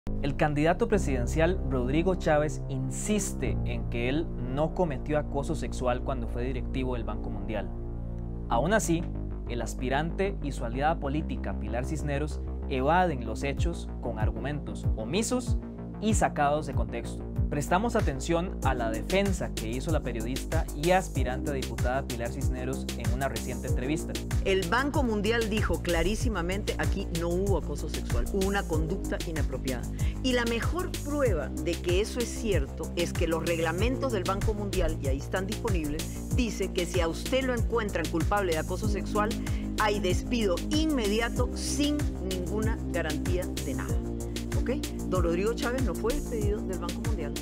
El candidato presidencial Rodrigo Chávez insiste en que él no cometió acoso sexual cuando fue directivo del Banco Mundial. Aún así, el aspirante y su aliada política Pilar Cisneros evaden los hechos con argumentos omisos y sacados de contexto. Prestamos atención a la defensa que hizo la periodista y aspirante a diputada Pilar Cisneros en una reciente entrevista. El Banco Mundial dijo clarísimamente: aquí no hubo acoso sexual, hubo una conducta inapropiada. Y la mejor prueba de que eso es cierto es que los reglamentos del Banco Mundial, y ahí están disponibles, dice que si a usted lo encuentran culpable de acoso sexual, hay despido inmediato sin ninguna garantía de nada. ¿Ok? Don Rodrigo Chávez no fue despedido del Banco Mundial,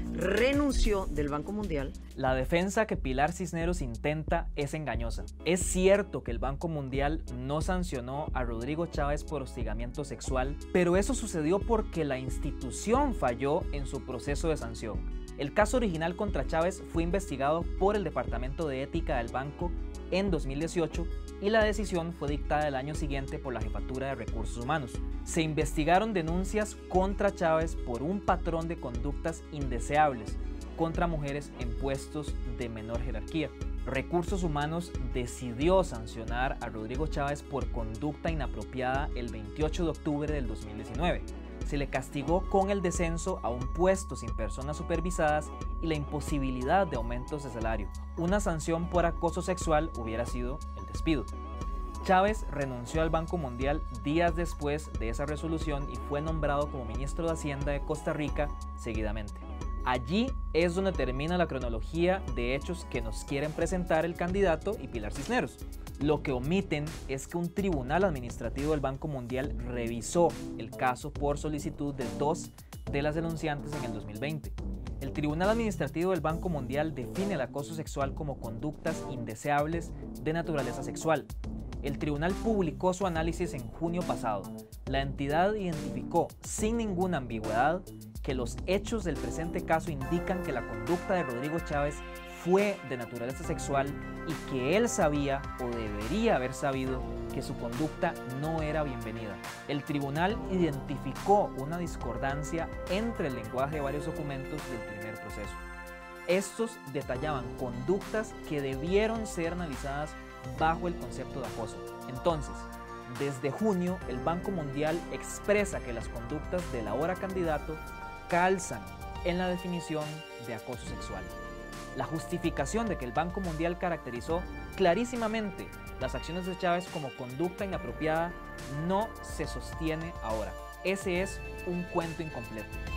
renunció del Banco Mundial. La defensa que Pilar Cisneros intenta es engañosa. Es cierto que el Banco Mundial no sancionó a Rodrigo Chávez por hostigamiento sexual, pero eso sucedió porque la institución falló en su proceso de sanción. El caso original contra Chávez fue investigado por el Departamento de Ética del banco en 2018 y la decisión fue dictada el año siguiente por la Jefatura de Recursos Humanos. Se investigaron denuncias contra Chávez por un patrón de conductas indeseables contra mujeres en puestos de menor jerarquía. Recursos Humanos decidió sancionar a Rodrigo Chávez por conducta inapropiada el 28 de octubre del 2019. Se le castigó con el descenso a un puesto sin personas supervisadas y la imposibilidad de aumentos de salario. Una sanción por acoso sexual hubiera sido el despido. Chávez renunció al Banco Mundial días después de esa resolución y fue nombrado como ministro de Hacienda de Costa Rica seguidamente. Allí es donde termina la cronología de hechos que nos quieren presentar el candidato y Pilar Cisneros. Lo que omiten es que un tribunal administrativo del Banco Mundial revisó el caso por solicitud de 2 de las denunciantes en el 2020. El Tribunal Administrativo del Banco Mundial define el acoso sexual como conductas indeseables de naturaleza sexual. El tribunal publicó su análisis en junio pasado. La entidad identificó sin ninguna ambigüedad que los hechos del presente caso indican que la conducta de Rodrigo Chávez fue de naturaleza sexual y que él sabía o debería haber sabido que su conducta no era bienvenida. El tribunal identificó una discordancia entre el lenguaje de varios documentos del primer proceso. Estos detallaban conductas que debieron ser analizadas bajo el concepto de acoso. Entonces, desde junio, el Banco Mundial expresa que las conductas del ahora candidato calzan en la definición de acoso sexual. La justificación de que el Banco Mundial caracterizó clarísimamente las acciones de Chávez como conducta inapropiada no se sostiene ahora. Ese es un cuento incompleto.